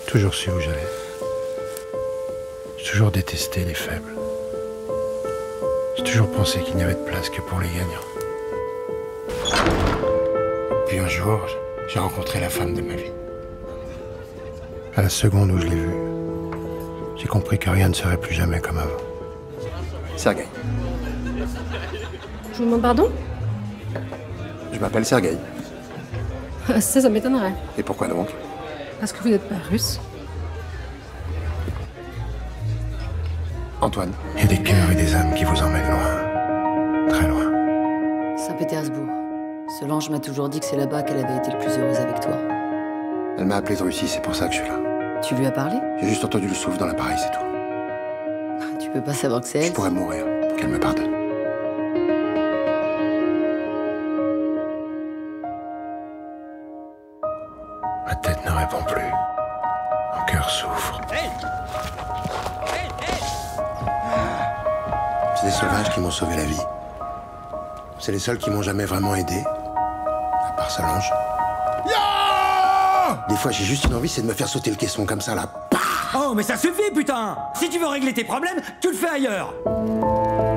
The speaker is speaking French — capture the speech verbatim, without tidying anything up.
Toujours su où j'allais. J'ai toujours détesté les faibles. J'ai toujours pensé qu'il n'y avait de place que pour les gagnants. Puis un jour, j'ai rencontré la femme de ma vie. À la seconde où je l'ai vue, j'ai compris que rien ne serait plus jamais comme avant. Sergueï. Je vous demande pardon? Je m'appelle Sergueï. Ça, ça m'étonnerait. Et pourquoi donc? Parce que vous n'êtes pas russe. Antoine. Il y a des cœurs et des âmes qui vous emmènent loin. Très loin. Saint-Pétersbourg. Solange m'a toujours dit que c'est là-bas qu'elle avait été le plus heureuse avec toi. Elle m'a appelé de Russie, c'est pour ça que je suis là. Tu lui as parlé? J'ai juste entendu le souffle dans l'appareil, c'est tout. Tu peux pas savoir que c'est elle? Je pourrais mourir pour qu'elle me pardonne. Ma tête ne répond plus. Mon cœur souffre. C'est des sauvages qui m'ont sauvé la vie. C'est les seuls qui m'ont jamais vraiment aidé. À part Solange. Des fois, j'ai juste une envie, c'est de me faire sauter le caisson comme ça, là. Oh, mais ça suffit, putain! Si tu veux régler tes problèmes, tu le fais ailleurs!